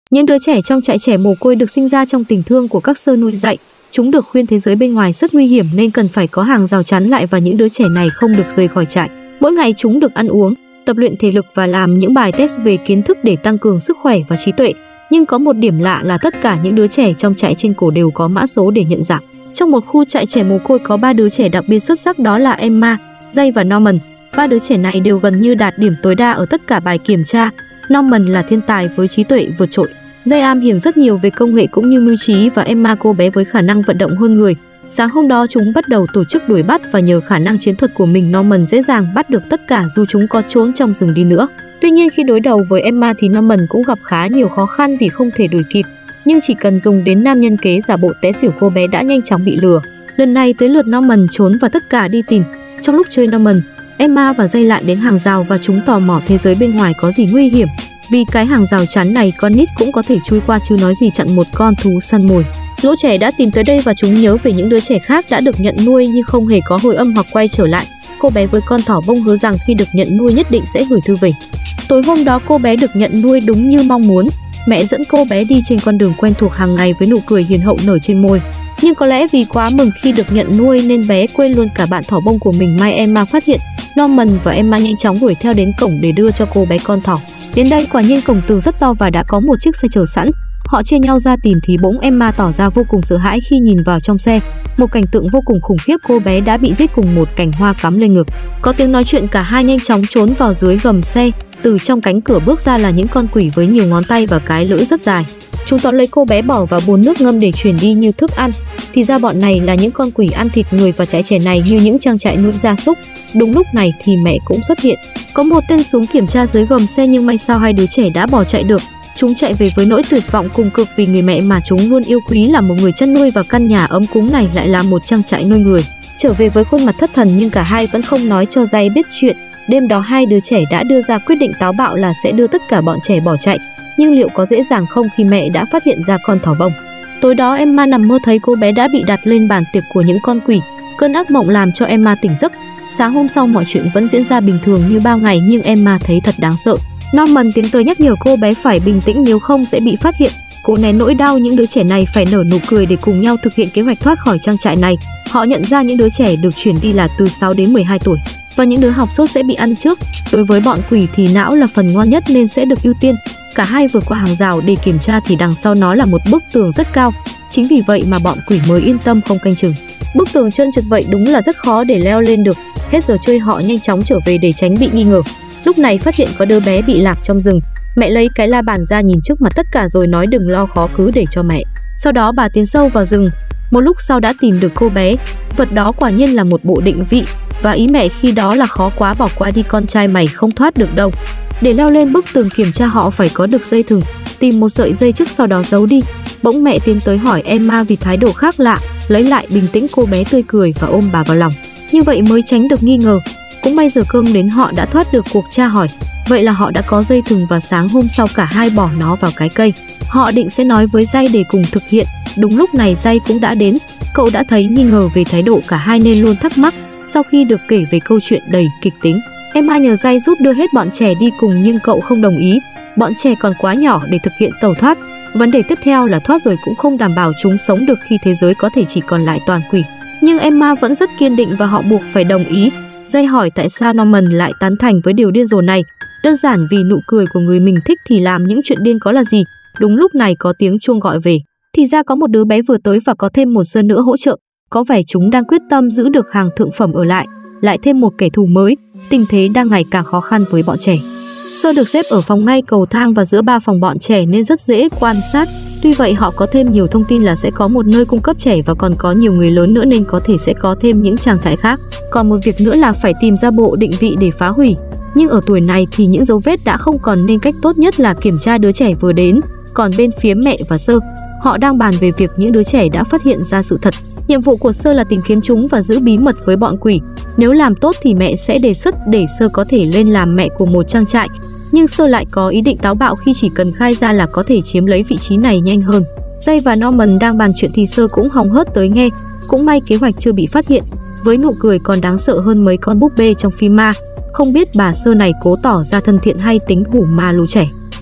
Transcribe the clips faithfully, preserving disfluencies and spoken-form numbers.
Những đứa trẻ trong trại trẻ mồ côi được sinh ra trong tình thương của các Sơ nuôi dạy. Chúng được khuyên thế giới bên ngoài rất nguy hiểm nên cần phải có hàng rào chắn lại và những đứa trẻ này không được rời khỏi trại. Mỗi ngày chúng được ăn uống, tập luyện thể lực và làm những bài test về kiến thức để tăng cường sức khỏe và trí tuệ. Nhưng có một điểm lạ là tất cả những đứa trẻ trong trại trên cổ đều có mã số để nhận dạng. Trong một khu trại trẻ mồ côi có ba đứa trẻ đặc biệt xuất sắc, đó là Emma, Jay và Norman. Ba đứa trẻ này đều gần như đạt điểm tối đa ở tất cả bài kiểm tra. Norman là thiên tài với trí tuệ vượt trội. Jay am hiểu rất nhiều về công nghệ cũng như mưu trí, và Emma cô bé với khả năng vận động hơn người. Sáng hôm đó chúng bắt đầu tổ chức đuổi bắt và nhờ khả năng chiến thuật của mình, Norman dễ dàng bắt được tất cả dù chúng có trốn trong rừng đi nữa. Tuy nhiên khi đối đầu với Emma thì Norman cũng gặp khá nhiều khó khăn vì không thể đuổi kịp. Nhưng chỉ cần dùng đến nam nhân kế giả bộ té xỉu, cô bé đã nhanh chóng bị lừa. Lần này tới lượt Norman trốn và tất cả đi tìm. Trong lúc chơi Norman, Emma và Jay lại đến hàng rào và chúng tò mò thế giới bên ngoài có gì nguy hiểm. Vì cái hàng rào chắn này con nít cũng có thể chui qua chứ nói gì chặn một con thú săn mồi. Lũ trẻ đã tìm tới đây và chúng nhớ về những đứa trẻ khác đã được nhận nuôi nhưng không hề có hồi âm hoặc quay trở lại. Cô bé với con thỏ bông hứa rằng khi được nhận nuôi nhất định sẽ gửi thư về. Tối hôm đó cô bé được nhận nuôi đúng như mong muốn. Mẹ dẫn cô bé đi trên con đường quen thuộc hàng ngày với nụ cười hiền hậu nở trên môi. Nhưng có lẽ vì quá mừng khi được nhận nuôi nên bé quên luôn cả bạn thỏ bông của mình. May Emma phát hiện, Norman và Emma nhanh chóng đuổi theo đến cổng để đưa cho cô bé con thỏ. Đến đây quả nhiên cổng tường rất to và đã có một chiếc xe chờ sẵn. Họ chia nhau ra tìm thì bỗng Emma tỏ ra vô cùng sợ hãi khi nhìn vào trong xe. Một cảnh tượng vô cùng khủng khiếp, cô bé đã bị giết cùng một cành hoa cắm lên ngực. Có tiếng nói chuyện, cả hai nhanh chóng trốn vào dưới gầm xe. Từ trong cánh cửa bước ra là những con quỷ với nhiều ngón tay và cái lưỡi rất dài. Chúng tóm lấy cô bé bỏ vào bồn nước ngâm để chuyển đi như thức ăn. Thì ra bọn này là những con quỷ ăn thịt người và trại trẻ này như những trang trại nuôi gia súc. Đúng lúc này thì mẹ cũng xuất hiện. Có một tên súng kiểm tra dưới gầm xe nhưng may sao hai đứa trẻ đã bỏ chạy được. Chúng chạy về với nỗi tuyệt vọng cùng cực vì người mẹ mà chúng luôn yêu quý là một người chăn nuôi và căn nhà ấm cúng này lại là một trang trại nuôi người. Trở về với khuôn mặt thất thần nhưng cả hai vẫn không nói cho Jay biết chuyện. Đêm đó hai đứa trẻ đã đưa ra quyết định táo bạo là sẽ đưa tất cả bọn trẻ bỏ chạy. Nhưng liệu có dễ dàng không khi mẹ đã phát hiện ra con thỏ bông? Tối đó Emma nằm mơ thấy cô bé đã bị đặt lên bàn tiệc của những con quỷ. Cơn ác mộng làm cho Emma tỉnh giấc. Sáng hôm sau mọi chuyện vẫn diễn ra bình thường như bao ngày nhưng Emma thấy thật đáng sợ. Norman tiến tới nhắc nhở cô bé phải bình tĩnh nếu không sẽ bị phát hiện. Cố nén nỗi đau, những đứa trẻ này phải nở nụ cười để cùng nhau thực hiện kế hoạch thoát khỏi trang trại này. Họ nhận ra những đứa trẻ được chuyển đi là từ sáu đến mười hai tuổi và những đứa học sốt sẽ bị ăn trước. Đối với bọn quỷ thì não là phần ngon nhất nên sẽ được ưu tiên. Cả hai vượt qua hàng rào để kiểm tra thì đằng sau nó là một bức tường rất cao. Chính vì vậy mà bọn quỷ mới yên tâm không canh chừng. Bức tường trơn trượt vậy đúng là rất khó để leo lên được. Hết giờ chơi họ nhanh chóng trở về để tránh bị nghi ngờ. Lúc này phát hiện có đứa bé bị lạc trong rừng. Mẹ lấy cái la bàn ra nhìn trước mặt tất cả rồi nói đừng lo, khó cứ để cho mẹ. Sau đó bà tiến sâu vào rừng. Một lúc sau đã tìm được cô bé. Vật đó quả nhiên là một bộ định vị. Và ý mẹ khi đó là khó quá, bỏ qua đi, con trai mày không thoát được đâu. Để leo lên bức tường kiểm tra họ phải có được dây thừng. Tìm một sợi dây trước sau đó giấu đi. Bỗng mẹ tiến tới hỏi Emma vì thái độ khác lạ. Lấy lại bình tĩnh, cô bé tươi cười và ôm bà vào lòng. Như vậy mới tránh được nghi ngờ. Cũng may giờ cơm đến họ đã thoát được cuộc tra hỏi. Vậy là họ đã có dây thừng và sáng hôm sau cả hai bỏ nó vào cái cây. Họ định sẽ nói với Jay để cùng thực hiện. Đúng lúc này Jay cũng đã đến. Cậu đã thấy nghi ngờ về thái độ cả hai nên luôn thắc mắc. Sau khi được kể về câu chuyện đầy kịch tính, Emma nhờ Jay giúp đưa hết bọn trẻ đi cùng nhưng cậu không đồng ý. Bọn trẻ còn quá nhỏ để thực hiện tẩu thoát. Vấn đề tiếp theo là thoát rồi cũng không đảm bảo chúng sống được khi thế giới có thể chỉ còn lại toàn quỷ. Nhưng Emma vẫn rất kiên định và họ buộc phải đồng ý. Jay hỏi tại sao Norman lại tán thành với điều điên rồ này. Đơn giản vì nụ cười của người mình thích thì làm những chuyện điên có là gì. Đúng lúc này có tiếng chuông gọi về. Thì ra có một đứa bé vừa tới và có thêm một sơ nữa hỗ trợ. Có vẻ chúng đang quyết tâm giữ được hàng thượng phẩm ở lại. Lại thêm một kẻ thù mới. Tình thế đang ngày càng khó khăn với bọn trẻ. Sơ được xếp ở phòng ngay cầu thang và giữa ba phòng bọn trẻ nên rất dễ quan sát. Tuy vậy họ có thêm nhiều thông tin là sẽ có một nơi cung cấp trẻ và còn có nhiều người lớn nữa nên có thể sẽ có thêm những trang trại khác. Còn một việc nữa là phải tìm ra bộ định vị để phá hủy. Nhưng ở tuổi này thì những dấu vết đã không còn nên cách tốt nhất là kiểm tra đứa trẻ vừa đến. Còn bên phía mẹ và Sơ, họ đang bàn về việc những đứa trẻ đã phát hiện ra sự thật. Nhiệm vụ của Sơ là tìm kiếm chúng và giữ bí mật với bọn quỷ. Nếu làm tốt thì mẹ sẽ đề xuất để Sơ có thể lên làm mẹ của một trang trại. Nhưng Sơ lại có ý định táo bạo khi chỉ cần khai ra là có thể chiếm lấy vị trí này nhanh hơn. Jay và Norman đang bàn chuyện thì Sơ cũng hóng hớt tới nghe. Cũng may kế hoạch chưa bị phát hiện. Với nụ cười còn đáng sợ hơn mấy con búp bê trong phim ma. Không biết bà Sơ này cố tỏ ra thân thiện hay tính hủ ma lũ trẻ.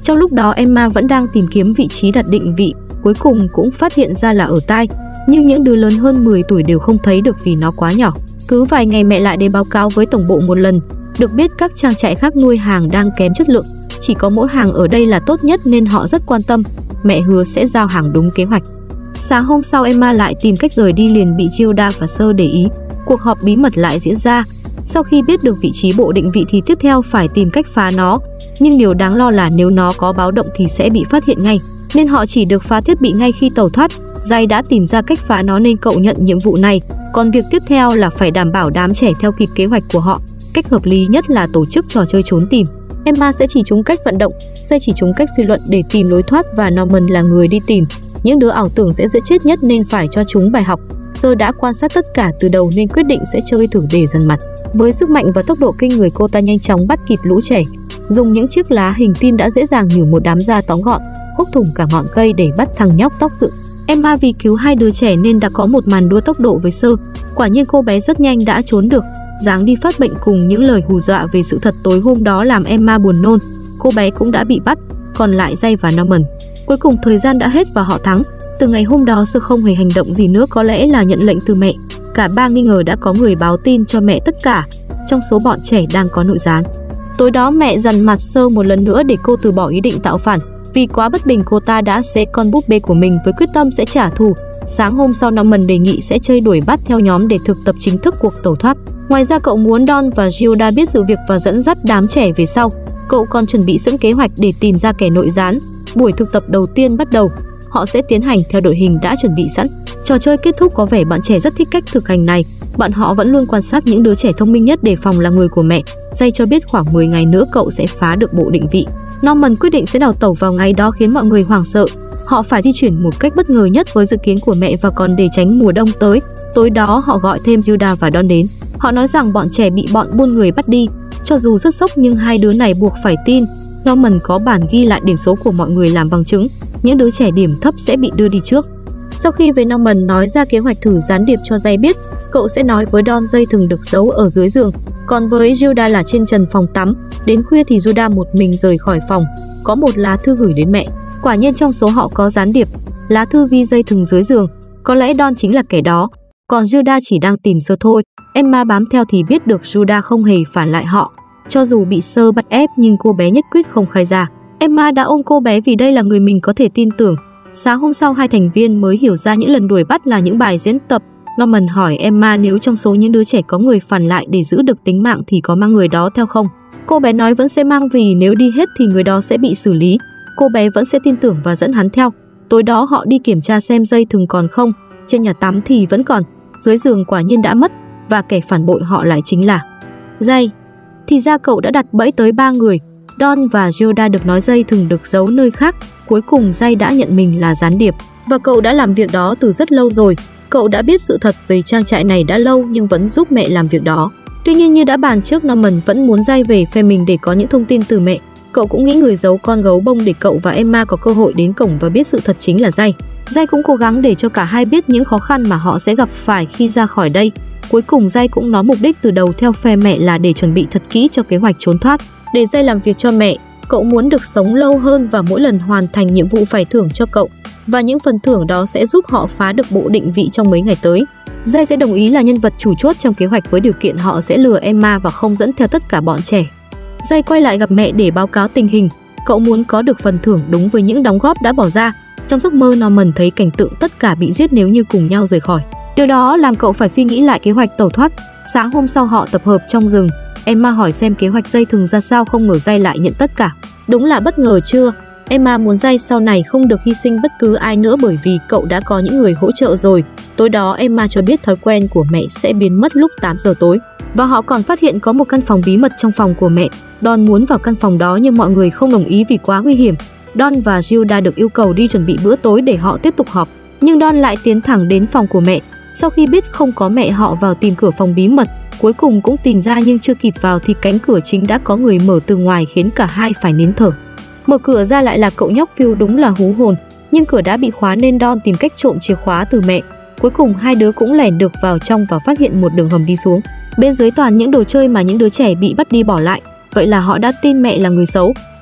Trong lúc đó Emma vẫn đang tìm kiếm vị trí đặt định vị, cuối cùng cũng phát hiện ra là ở tai, nhưng những đứa lớn hơn mười tuổi đều không thấy được vì nó quá nhỏ. Cứ vài ngày mẹ lại đến báo cáo với tổng bộ một lần, được biết các trang trại khác nuôi hàng đang kém chất lượng, chỉ có mỗi hàng ở đây là tốt nhất nên họ rất quan tâm, mẹ hứa sẽ giao hàng đúng kế hoạch. Sáng hôm sau Emma lại tìm cách rời đi liền bị Gilda và Sir để ý. Cuộc họp bí mật lại diễn ra. Sau khi biết được vị trí bộ định vị thì tiếp theo phải tìm cách phá nó, nhưng điều đáng lo là nếu nó có báo động thì sẽ bị phát hiện ngay, nên họ chỉ được phá thiết bị ngay khi tẩu thoát. Jay đã tìm ra cách phá nó nên cậu nhận nhiệm vụ này, còn việc tiếp theo là phải đảm bảo đám trẻ theo kịp kế hoạch của họ. Cách hợp lý nhất là tổ chức trò chơi trốn tìm. Emma sẽ chỉ chúng cách vận động, Jay chỉ chúng cách suy luận để tìm lối thoát và Norman là người đi tìm. Những đứa ảo tưởng sẽ dễ chết nhất nên phải cho chúng bài học. Sir đã quan sát tất cả từ đầu nên quyết định sẽ chơi thử để dần mặt. Với sức mạnh và tốc độ kinh người, cô ta nhanh chóng bắt kịp lũ trẻ. Dùng những chiếc lá hình tin đã dễ dàng nhử một đám ra tóm gọn, húc thủng cả ngọn cây để bắt thằng nhóc tóc dựng. Emma vì cứu hai đứa trẻ nên đã có một màn đua tốc độ với Sir. Quả nhiên cô bé rất nhanh đã trốn được. Dáng đi phát bệnh cùng những lời hù dọa về sự thật tối hôm đó làm Emma buồn nôn. Cô bé cũng đã bị bắt, còn lại Jay và Norman. Cuối cùng thời gian đã hết và họ thắng. Từ ngày hôm đó Sir không hề hành động gì nữa, có lẽ là nhận lệnh từ mẹ. Cả ba nghi ngờ đã có người báo tin cho mẹ tất cả, trong số bọn trẻ đang có nội gián. Tối đó mẹ dằn mặt Sir một lần nữa để cô từ bỏ ý định tạo phản. Vì quá bất bình, cô ta đã xé con búp bê của mình với quyết tâm sẽ trả thù. Sáng hôm sau Norman đề nghị sẽ chơi đuổi bắt theo nhóm để thực tập chính thức cuộc tẩu thoát. Ngoài ra cậu muốn Don và Gilda biết sự việc và dẫn dắt đám trẻ về sau. Cậu còn chuẩn bị sẵn kế hoạch để tìm ra kẻ nội gián. Buổi thực tập đầu tiên bắt đầu. Họ sẽ tiến hành theo đội hình đã chuẩn bị sẵn. Trò chơi kết thúc, có vẻ bọn trẻ rất thích cách thực hành này. Bọn họ vẫn luôn quan sát những đứa trẻ thông minh nhất để phòng là người của mẹ. Jay cho biết khoảng mười ngày nữa cậu sẽ phá được bộ định vị. Norman quyết định sẽ đào tẩu vào ngày đó khiến mọi người hoảng sợ. Họ phải di chuyển một cách bất ngờ nhất với dự kiến của mẹ và còn để tránh mùa đông tới. Tối đó họ gọi thêm Gilda và Don đến. Họ nói rằng bọn trẻ bị bọn buôn người bắt đi. Cho dù rất sốc nhưng hai đứa này buộc phải tin. Norman có bản ghi lại điểm số của mọi người làm bằng chứng. Những đứa trẻ điểm thấp sẽ bị đưa đi trước. Sau khi về, Norman nói ra kế hoạch thử gián điệp cho Jay biết. Cậu sẽ nói với Don dây thừng được giấu ở dưới giường, còn với Gilda là trên trần phòng tắm. Đến khuya thì Gilda một mình rời khỏi phòng, có một lá thư gửi đến mẹ. Quả nhiên trong số họ có gián điệp. Lá thư ghi dây thừng dưới giường, có lẽ Don chính là kẻ đó, còn Gilda chỉ đang tìm Sir thôi. Emma bám theo thì biết được Gilda không hề phản lại họ. Cho dù bị Sir bắt ép nhưng cô bé nhất quyết không khai ra. Emma đã ôm cô bé vì đây là người mình có thể tin tưởng. Sáng hôm sau hai thành viên mới hiểu ra những lần đuổi bắt là những bài diễn tập. Norman hỏi Emma nếu trong số những đứa trẻ có người phản lại để giữ được tính mạng thì có mang người đó theo không. Cô bé nói vẫn sẽ mang vì nếu đi hết thì người đó sẽ bị xử lý. Cô bé vẫn sẽ tin tưởng và dẫn hắn theo. Tối đó họ đi kiểm tra xem dây thừng còn không. Trên nhà tắm thì vẫn còn. Dưới giường quả nhiên đã mất. Và kẻ phản bội họ lại chính là Jay. Thì ra cậu đã đặt bẫy tới ba người. Don và Gilda được nói dây thừng được giấu nơi khác. Cuối cùng Jay đã nhận mình là gián điệp. Và cậu đã làm việc đó từ rất lâu rồi. Cậu đã biết sự thật về trang trại này đã lâu nhưng vẫn giúp mẹ làm việc đó. Tuy nhiên như đã bàn trước, Norman vẫn muốn Jay về phe mình để có những thông tin từ mẹ. Cậu cũng nghĩ người giấu con gấu bông để cậu và Emma có cơ hội đến cổng và biết sự thật chính là Jay. Jay cũng cố gắng để cho cả hai biết những khó khăn mà họ sẽ gặp phải khi ra khỏi đây. Cuối cùng Jay cũng nói mục đích từ đầu theo phe mẹ là để chuẩn bị thật kỹ cho kế hoạch trốn thoát. Để Jay làm việc cho mẹ, cậu muốn được sống lâu hơn và mỗi lần hoàn thành nhiệm vụ phải thưởng cho cậu. Và những phần thưởng đó sẽ giúp họ phá được bộ định vị trong mấy ngày tới. Jay sẽ đồng ý là nhân vật chủ chốt trong kế hoạch với điều kiện họ sẽ lừa Emma và không dẫn theo tất cả bọn trẻ. Jay quay lại gặp mẹ để báo cáo tình hình. Cậu muốn có được phần thưởng đúng với những đóng góp đã bỏ ra. Trong giấc mơ, Norman thấy cảnh tượng tất cả bị giết nếu như cùng nhau rời khỏi. Điều đó làm cậu phải suy nghĩ lại kế hoạch tẩu thoát. Sáng hôm sau họ tập hợp trong rừng. Emma hỏi xem kế hoạch dây thừng ra sao, không ngờ Jay lại nhận tất cả. Đúng là bất ngờ chưa? Emma muốn Jay sau này không được hy sinh bất cứ ai nữa bởi vì cậu đã có những người hỗ trợ rồi. Tối đó Emma cho biết thói quen của mẹ sẽ biến mất lúc tám giờ tối. Và họ còn phát hiện có một căn phòng bí mật trong phòng của mẹ. Don muốn vào căn phòng đó nhưng mọi người không đồng ý vì quá nguy hiểm. Don và Gilda được yêu cầu đi chuẩn bị bữa tối để họ tiếp tục họp. Nhưng Don lại tiến thẳng đến phòng của mẹ. Sau khi biết không có mẹ, họ vào tìm cửa phòng bí mật. Cuối cùng cũng tìm ra nhưng chưa kịp vào thì cánh cửa chính đã có người mở từ ngoài khiến cả hai phải nín thở. Mở cửa ra lại là cậu nhóc Phil, đúng là hú hồn. Nhưng cửa đã bị khóa nên Don tìm cách trộm chìa khóa từ mẹ. Cuối cùng hai đứa cũng lẻn được vào trong và phát hiện một đường hầm đi xuống. Bên dưới toàn những đồ chơi mà những đứa trẻ bị bắt đi bỏ lại. Vậy là họ đã tin mẹ là người xấu.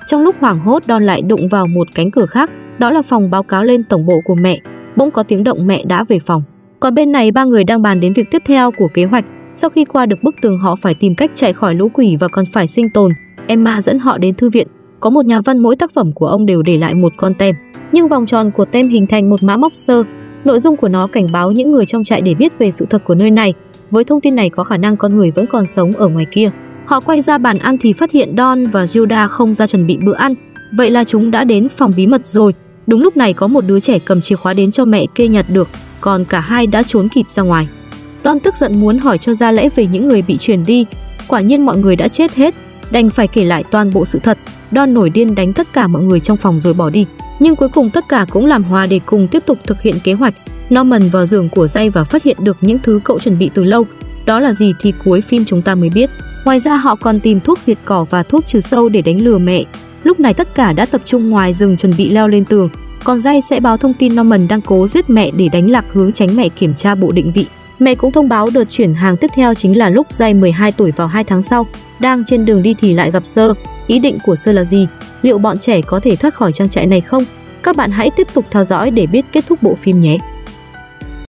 Trong lúc hoảng hốt, Don lại đụng vào một cánh cửa khác, đó là phòng báo cáo lên tổng bộ của mẹ. Bỗng có tiếng động, mẹ đã về phòng. Còn bên này ba người đang bàn đến việc tiếp theo của kế hoạch. Sau khi qua được bức tường, họ phải tìm cách chạy khỏi lũ quỷ và còn phải sinh tồn. Emma dẫn họ đến thư viện. Có một nhà văn, mỗi tác phẩm của ông đều để lại một con tem, nhưng vòng tròn của tem hình thành một mã móc sơ. Nội dung của nó cảnh báo những người trong trại để biết về sự thật của nơi này. Với thông tin này, có khả năng con người vẫn còn sống ở ngoài kia. Họ quay ra bàn ăn thì phát hiện Don và Gilda không ra chuẩn bị bữa ăn. Vậy là chúng đã đến phòng bí mật rồi. Đúng lúc này có một đứa trẻ cầm chìa khóa đến cho mẹ kê nhặt được, còn cả hai đã trốn kịp ra ngoài. Don tức giận muốn hỏi cho ra lẽ về những người bị chuyển đi. Quả nhiên mọi người đã chết hết, đành phải kể lại toàn bộ sự thật. Don nổi điên đánh tất cả mọi người trong phòng rồi bỏ đi. Nhưng cuối cùng tất cả cũng làm hòa để cùng tiếp tục thực hiện kế hoạch. Norman vào giường của Jay và phát hiện được những thứ cậu chuẩn bị từ lâu. Đó là gì thì cuối phim chúng ta mới biết. Ngoài ra họ còn tìm thuốc diệt cỏ và thuốc trừ sâu để đánh lừa mẹ. Lúc này tất cả đã tập trung ngoài rừng chuẩn bị leo lên tường. Còn Jay sẽ báo thông tin Norman đang cố giết mẹ để đánh lạc hướng, tránh mẹ kiểm tra bộ định vị. Mẹ cũng thông báo đợt chuyển hàng tiếp theo chính là lúc Jay mười hai tuổi vào hai tháng sau. Đang trên đường đi thì lại gặp Sơ. Ý định của Sơ là gì? Liệu bọn trẻ có thể thoát khỏi trang trại này không? Các bạn hãy tiếp tục theo dõi để biết kết thúc bộ phim nhé.